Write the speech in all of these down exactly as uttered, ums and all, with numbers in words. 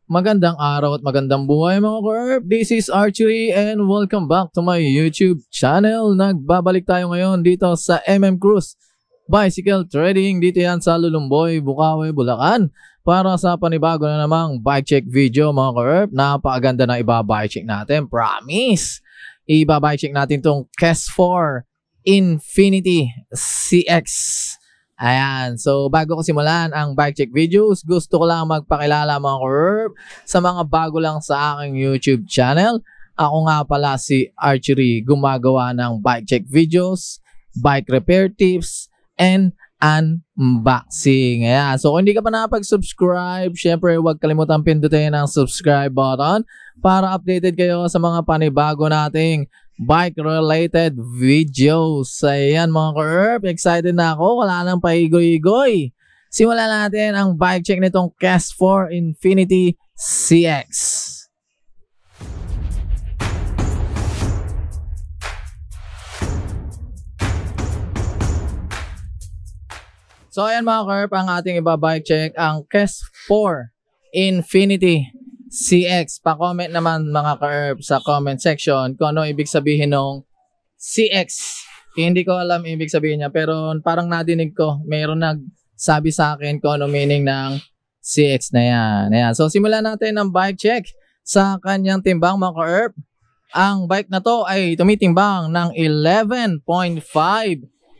Magandang araw at magandang buhay mga ka-herp. This is Archery and welcome back to my YouTube channel. Nagbabalik tayo ngayon dito sa M M Cruz Bicycle Trading. Dito yan sa Lulumboy, Bukawi, Bulacan. Para sa panibago na namang bike check video mga ka-herp. Napakaganda na ibabike check natin. Promise! Ibabike check natin tong K E S four Infinity C X. Ayan, so bago ko simulan ang bike check videos, gusto ko lang magpakilala mga ka-herp sa mga bago lang sa aking YouTube channel. Ako nga pala si Archery, gumagawa ng bike check videos, bike repair tips, and unboxing. Ayan, so kung hindi ka pa nakapag-subscribe, syempre huwag kalimutan pindutin ang subscribe button para updated kayo sa mga panibago nating bike-related videos. Ayan mga ka-herp, excited na ako. Wala nang paigoy-igoy. Simulan natin ang bike check nitong K E S four Infinity C X. So ayan mga ka-herp, ang ating ibabike check ang K E S four Infinity C X. Pa-comment naman mga ka-herp sa comment section kung ano ibig sabihin ng C X. Hindi ko alam ibig sabihin niya, pero parang nadinig ko, mayroon nagsabi sa akin kung ano meaning ng C X na yan. Ayan. So simulan natin ang bike check sa kanyang timbang mga ka-herp. Ang bike na to ay tumitimbang ng eleven point five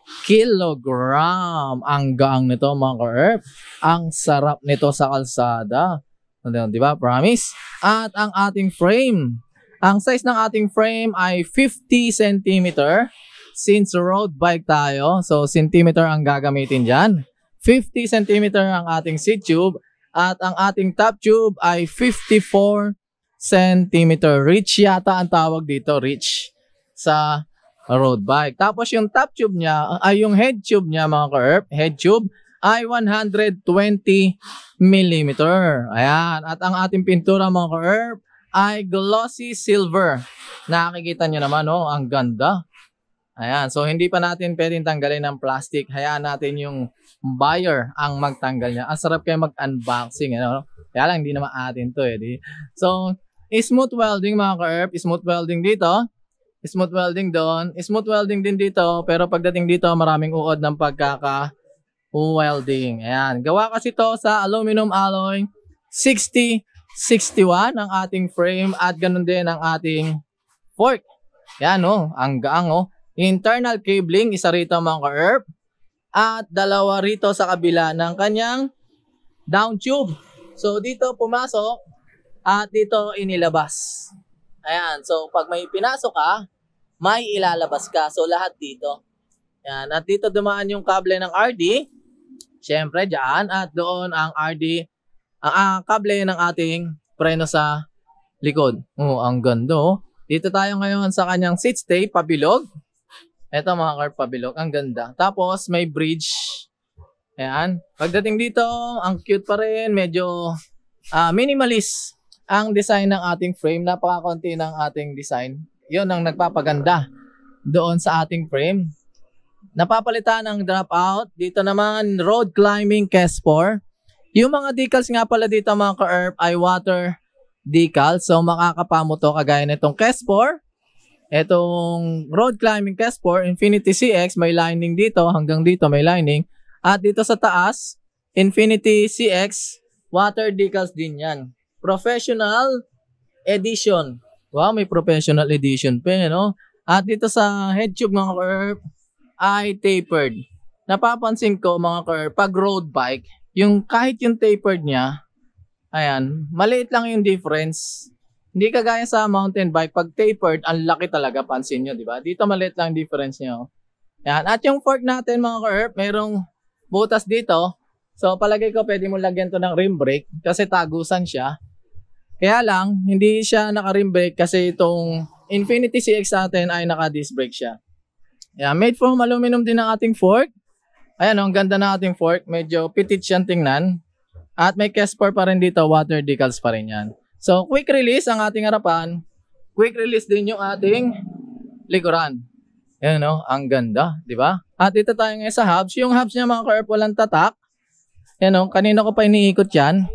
kilogram. Ang gaang nito mga ka-herp. Ang sarap nito sa kalsada. Di ba? Promise. At ang ating frame, ang size ng ating frame ay fifty centimeter. Since road bike tayo, so centimeter ang gagamitin dyan. fifty centimeter ang ating seat tube. At ang ating top tube ay fifty-four centimeter. Reach yata ang tawag dito, reach sa road bike. Tapos yung top tube niya, ay yung head tube niya mga ka-herp, head tube ay one hundred twenty millimeter. Ayan. At ang ating pintura mga ka-herp ay glossy silver. Nakikita nyo naman, oh, ang ganda. Ayan. So, hindi pa natin pwedeng tanggalin ng plastic. Hayaan natin yung buyer ang magtanggal niya. Ang sarap kayo mag-unboxing. Ano? Kaya lang, hindi naman atin to. Eh, di? So, smooth welding mga ka-herp. Smooth welding dito. Smooth welding doon. Smooth welding din dito. Pero pagdating dito, maraming uod ng pagkaka welding. Ayan. Gawa kasi to sa aluminum alloy sixty sixty-one ang ating frame at ganun din ang ating fork. Ayan oh, ang gaang oh. Internal cabling, isa rito mga ka-herp. At dalawa rito sa kabila ng kanyang down tube. So dito pumasok at dito inilabas. Ayan. So pag may pinasok ka, may ilalabas ka. So lahat dito. Ayan. At dito dumaan yung kable ng R D. Siyempre dyan, at doon ang R D, ang uh, kable ng ating preno sa likod. Oh, ang ganda oh. Dito tayo ngayon sa kanyang seat stay, pabilog. Ito mga ka-herp, pabilog. Ang ganda. Tapos may bridge. Ayan. Pagdating dito, ang cute pa rin. Medyo uh, minimalist ang design ng ating frame. Napakakonti ng ating design. Yun ang nagpapaganda doon sa ating frame. Napapalitan ng dropout. Dito naman, road climbing K E S four. Yung mga decals nga pala dito mga ka-herp ay water decals. So makakapa mo to kagaya nitong K E S four. Itong road climbing K E S four Infinity C X, may lining dito. Hanggang dito may lining. At dito sa taas, Infinity C X, water decals din yan. Professional edition. Wow, may professional edition pa, no? At dito sa head tube mga ka-herp ay tapered. Napapansin ko mga ka-herp, pag road bike, yung kahit yung tapered niya, ayan, maliit lang yung difference. Hindi kagaya sa mountain bike, pag tapered, ang laki talaga, pansin nyo, di ba? Dito maliit lang yung difference nyo. Ayan. At yung fork natin mga ka-herp, mayroong butas dito. So palagay ko pwede mo lagyan to ng rim brake kasi tagusan siya. Kaya lang, hindi siya naka-rim brake kasi itong Infinity C X natin ay naka-disc brake siya. Yeah, made from aluminum din ang ating fork. Ayan, oh, ang ganda ng ating fork. Medyo petit siyang tingnan. At may K E S four pa rin dito. Water decals pa rin yan. So, quick release ang ating harapan. Quick release din yung ating likuran. Ayan, oh, ang ganda. Diba? At dito tayo ngayon sa hubs. Yung hubs niya mga ka-herp walang tatak. Ayan, oh, kanina ko pa iniikot yan.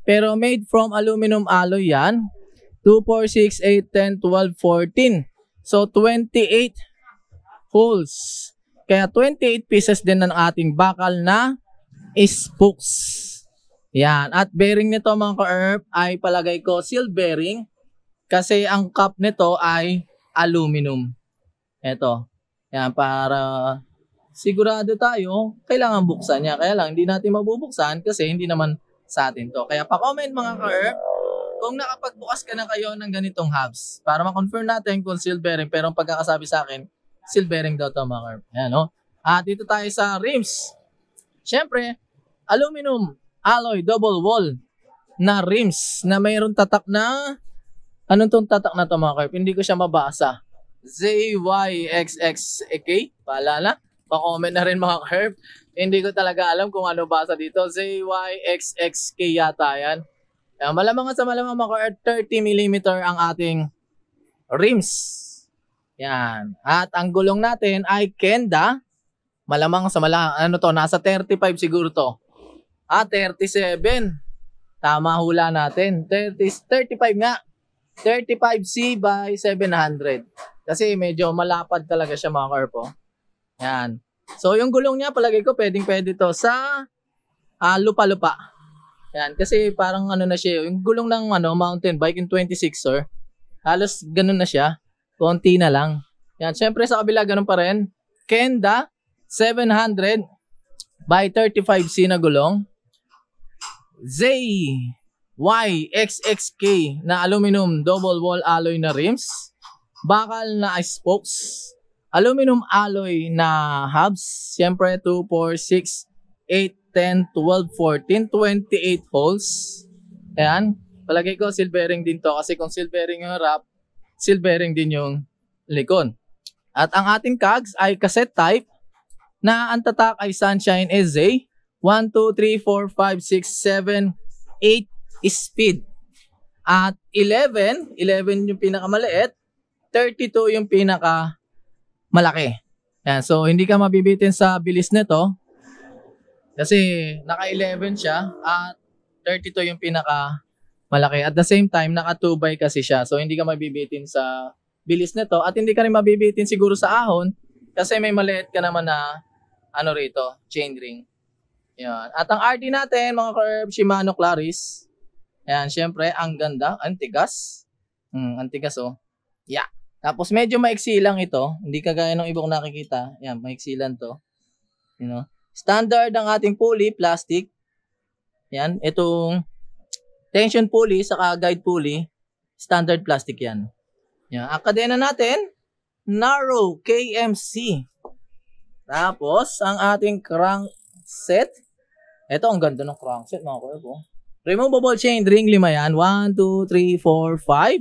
Pero made from aluminum alloy yan. two, four, six, eight, ten, twelve, fourteen. So, twenty-eight holes. Kaya twenty-eight pieces din ng ating bakal na spokes. Yan. At bearing nito mga ka-erp ay palagay ko seal bearing. Kasi ang cup nito ay aluminum. Ito. Yan. Para sigurado tayo, kailangan buksan niya. Kaya lang, hindi natin mabubuksan kasi hindi naman sa atin to. Kaya pa-comment mga ka-erp kung nakapagbukas ka na kayo ng ganitong hubs para ma-confirm natin kung seal bearing. Pero ang pagkakasabi sa akin, seal bearing daw to mga ka-erp. Ayan, no? At dito tayo sa rims. Siyempre, aluminum alloy double wall na rims na mayroon tatak na, anong tong tatak na to mga ka-erp? Hindi ko siya mabasa. Z Y X X K, paalala? Pa-comment na rin mga ka-erp. Hindi ko talaga alam kung ano basa dito. Z Y X X K yata yan. Ayan, malamang sa malamang mga ka-erp, thirty millimeter ang ating rims. Yan. At ang gulong natin ay Kenda. Malamang sa malamang, ano to, nasa thirty-five siguro to. Ah, thirty-seven. Tama hula natin. thirty, thirty-five nga. thirty-five C by seven hundred. Kasi medyo malapad talaga siya mga ka-erp. Oh. Yan. So yung gulong niya, palagay ko pwedeng pwede to sa uh, lupa-lupa. Yan, kasi parang ano na siya, yung gulong ng ano, mountain bike yung twenty-sixer, halos ganun na siya, konti na lang. Yan, syempre sa kabila ganun pa rin. Kenda, seven hundred by thirty-five C na gulong. Z Y X X K na aluminum double wall alloy na rims. Bakal na spokes. Aluminum alloy na hubs. Syempre two, four, six, eight, ten, twelve, fourteen, twenty-eight holes. Ayan. Palagay ko seal bearing din to kasi kung seal bearing yung wrap, seal bearing din yung likod. At ang ating cogs ay cassette type na ang tatak ay Sunshine S A. one, two, three, four, five, six, seven, eight speed. At eleven, eleven yung pinakamaliit, thirty-two yung pinakamalaki. Ayan. So hindi ka mabibitin sa bilis nito. Kasi naka eleven siya at thirty-two yung pinaka malaki. At the same time, naka two by kasi siya. So hindi ka mabibitin sa bilis nito at hindi ka rin mabibitin siguro sa ahon kasi may maliit ka naman na ano rito, chain ring. Yan. At ang R D natin, mga ka-erp, Shimano Claris. Yan, syempre, ang ganda, antigas. Hmm, antigas oh. Yeah. Tapos medyo maiksi lang ito. Hindi kagaya ng ibang nakikita. Yan, maiksi lang to. You know? Standard ang ating pulley, plastic. Yan, itong tension pulley saka guide pulley, standard plastic yan. Yan, ang kadena natin, narrow K M C. Tapos, ang ating crankset. Ito, ang ganda ng crankset mga ka-erp. Oh. Removable chain ring, lima yan. one, two, three, four, five.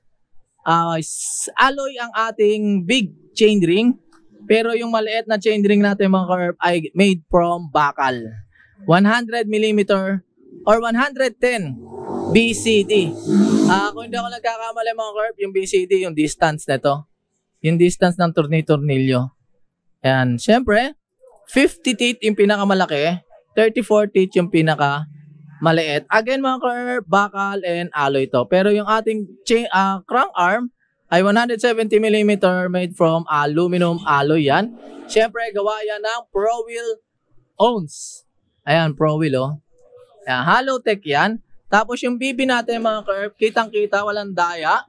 Uh, alloy ang ating big chain ring. Pero yung maliit na chain ring natin mga ka-erp ay made from bakal. one hundred millimeter or one hundred ten B C D. Uh, kung hindi ako nagkakamali mga ka-erp, yung B C D, yung distance nito. Yung distance ng torni-tornilyo. Yan. Siyempre, fifty teeth yung pinakamalaki, thirty-four teeth yung pinakamaliit. Again mga ka-erp, bakal and alloy to. Pero yung ating chain, uh, crank arm, ay one hundred seventy millimeter made from aluminum alloy yan. Siyempre, gawa yan ng Pro Wheel owns. Ayan, Pro Wheel oh. Ayan, hollow tech yan. Tapos yung B B natin mga ka-erp, kitang-kita, walang daya.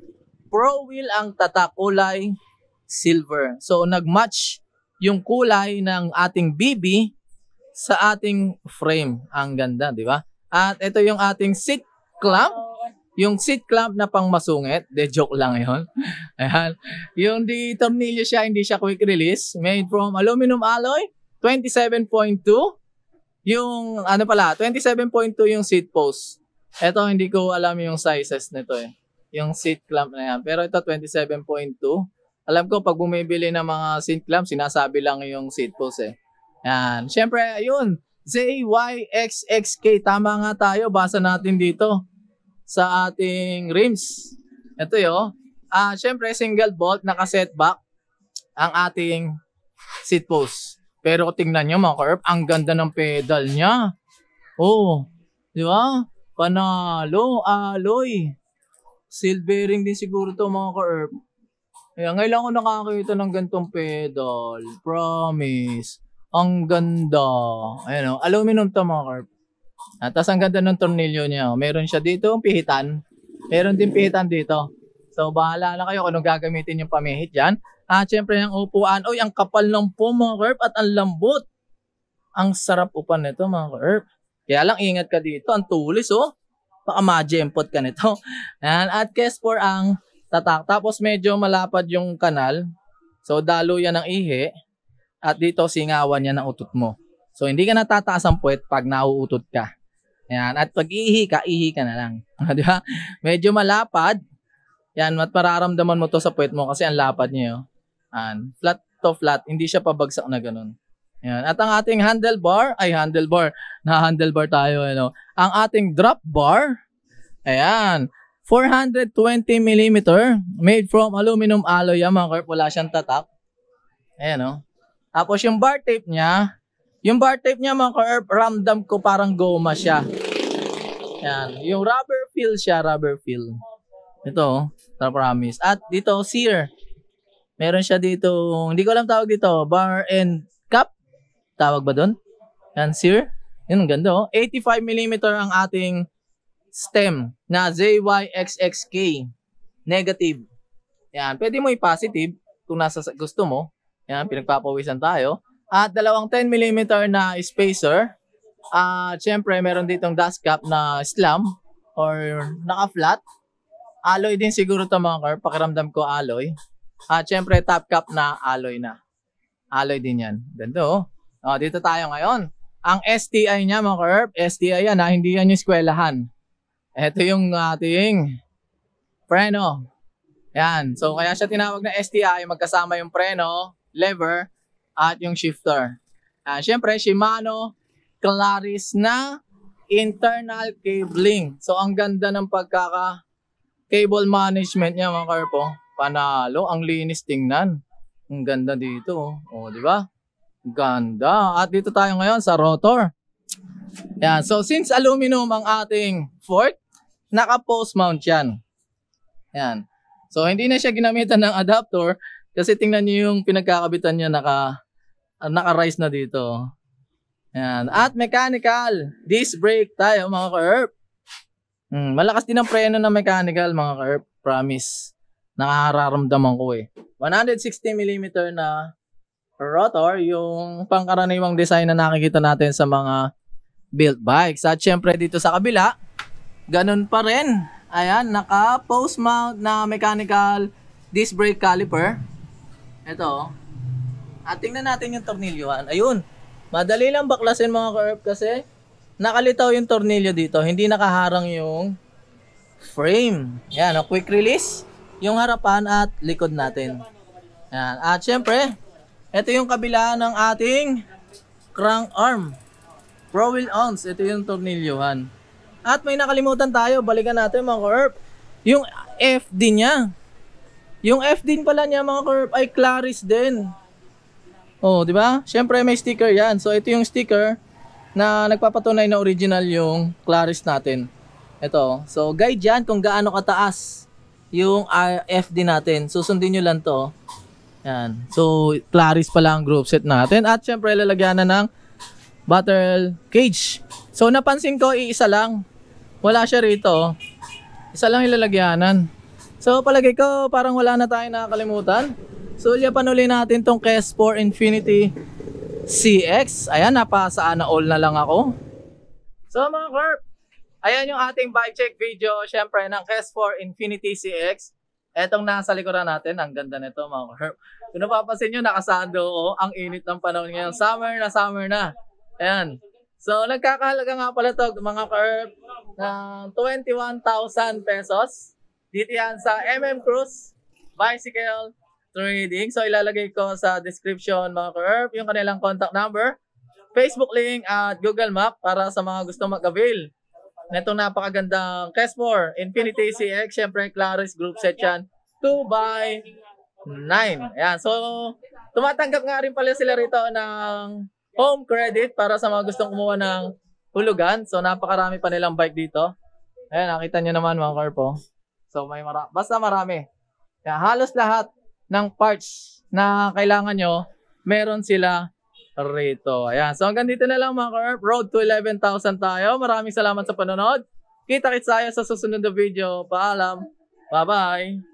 Pro Wheel ang tatak, kulay silver. So, nag-match yung kulay ng ating B B sa ating frame. Ang ganda, di ba? At ito yung ating seat clamp. Yung seat clamp na pang masungit, de joke lang yun. Ayan. Yung di tornilyo siya, hindi siya quick release. Made from aluminum alloy, twenty-seven point two. Yung ano pala, twenty-seven point two yung seat post. Ito hindi ko alam yung sizes nito eh. Yung seat clamp na yan. Pero ito twenty-seven point two. Alam ko pag bumibili ng mga seat clamp, sinasabi lang yung seat post eh. Yan. Siyempre, ayun. Z Y X X K. Tama nga tayo. Basa natin dito sa ating rims. Ito yun. Ah, siyempre, single bolt, naka-set back ang ating seat post. Pero tingnan nyo mga ka-erp, ang ganda ng pedal niya. Oh, di ba? Panalo, alloy. Silvering din siguro to mga ka-erp. Kaya ngayon lang ako nakakita ng gantong pedal. Promise. Ang ganda. Ayan o, aluminum to mga ka-erp. At tas ang ganda ng tornilyo niya. Meron siya dito, pihitan. Meron din pihitan dito. So bahala na kayo kung anong gagamitin yung pamihit dyan. At syempre yung upuan. Uy, ang kapal ng po mga ka-erp at ang lambot. Ang sarap upan nito mga ka-erp. Kaya lang ingat ka dito, ang tulis oh. Baka ma-jempot ka nito. Ayan. At case for ang tatak. Tapos medyo malapad yung kanal. So dalo yan ng ihi. At dito singawan yan ng utot mo. So hindi ka natataas ang puwet pag nauutot ka. Ayan. At pag ihi ka, ihi ka na lang. Di ba? Medyo malapad. Yan. At mararamdaman mo to sa puwet mo kasi ang lapad niya. Ayan. Flat to flat. Hindi siya pabagsak na ganun. Yan. At ang ating handlebar, ay handlebar, na handlebar tayo, ano. Ang ating drop bar, ayan, four hundred twenty millimeter, made from aluminum alloy, yan, mga ka-erp, wala siyang tatak. Ayan, oh. Tapos yung bar tape niya, yung bar tape niya, mga ka-erp, ramdam ko parang goma siya. Yan, yung rubber feel siya, rubber feel. Ito, oh, promise. At dito, sear. Meron siya dito, hindi ko alam tawag dito, bar and cup. Tawag ba doon? Yan, sear. Yan, ang ganda oh. eighty-five millimeter ang ating stem na Z Y X X K. Negative. Yan, pwede mo i-positive kung nasa gusto mo. Yan, pinagpapawisan tayo. At dalawang ten millimeter na spacer. At uh, syempre, meron ditong dust cap na slam or naka-flat. Alloy din siguro ito mga ka-erp. Pakiramdam ko alloy. At syempre, top cap na alloy na. Alloy din yan. Ganda oh. Oh, dito tayo ngayon. Ang S T I niya mga ka-erp, S T I yan ha, hindi yan yung eskwelahan. Ito yung ating preno. Yan. So kaya siya tinawag na S T I, magkasama yung preno, lever, at yung shifter. Uh, Siyempre, Shimano Claris na internal cabling. So ang ganda ng pagkaka cable management niya mga ka-erp. Oh. Panalo, ang linis tingnan. Ang ganda dito. Oh, di ba? Ganda. At dito tayo ngayon sa rotor. Yan. So, since aluminum ang ating fork, naka-post mount yan. Yan. So, hindi na siya ginamitan ng adapter kasi tingnan niyo yung pinagkakabitan niya naka, uh, naka-rise na dito. Yan. At mechanical disc brake tayo mga ka-erp. Hmm, malakas din ang preno ng mechanical mga ka-erp. Promise. Nakararamdaman ko eh. one hundred sixty millimeter na rotor, yung pangkaraniwang design na nakikita natin sa mga built bikes. At syempre dito sa kabila, ganun pa rin. Ayan, naka post mount na mechanical disc brake caliper. Ito. At tingnan natin yung tornilyohan. Ayun, madali lang baklasin mga ka-erp kasi nakalitaw yung tornilyo dito. Hindi nakaharang yung frame. Ayan, quick release. Yung harapan at likod natin. Ayan. At syempre, ito yung kabila ng ating crank arm. Pro wheel ounce. Ito yung tornilyohan. At may nakalimutan tayo. Balikan natin mga ka-erp. Yung F D niya. Yung F D pala niya mga ka-erp ay Claris din. Oh, di ba? Syempre may sticker yan. So ito yung sticker na nagpapatunay na original yung Claris natin. Ito. So guide yan kung gaano kataas yung F D natin. Susundin nyo lang to. Yan. So, Claris pala ang group set natin. At syempre, lalagyan na ng battle cage. So, napansin ko, iisa lang. Wala siya rito. Isa lang ilalagyanan. So, palagay ko, parang wala na tayong nakakalimutan. So, ulipan uli natin tong Kes four Infinity C X. Ayan, napasaan na all na lang ako. So, mga ka-erp, ayan yung ating bike check video. Syempre, ng Kes four Infinity C X. Etong nasa likuran natin, ang ganda nito mga ka-erp. Kung napapansin nyo, nakasando ko. Ang init ng panahon ngayon. Summer na, summer na. Ayan. So, nagkakahalaga nga pala ito, mga ka-erp, ng twenty-one thousand pesos. Dito yan sa M M Cruise Bicycle Trading. So, ilalagay ko sa description, mga ka-erp, yung kanilang contact number, Facebook link, at Google Map para sa mga gusto mag-avail netong napakagandang Kes four Infinity C X. Siyempre, Claris group set yan. two by nine. Ayan. So, tumatanggap nga rin pala sila rito ng home credit para sa mga gustong kumuha ng hulugan. So, napakarami pa nilang bike dito. Ayan, nakita nyo naman mga ka-herp, oh. So, may mara basta marami. Kaya halos lahat ng parts na kailangan nyo, meron sila rito. Ayan. So, hanggang dito na lang mga ka-herp. Road to eleven thousand tayo. Maraming salamat sa panonood. Kita-kits tayo sa susunod na video. Paalam. Bye-bye.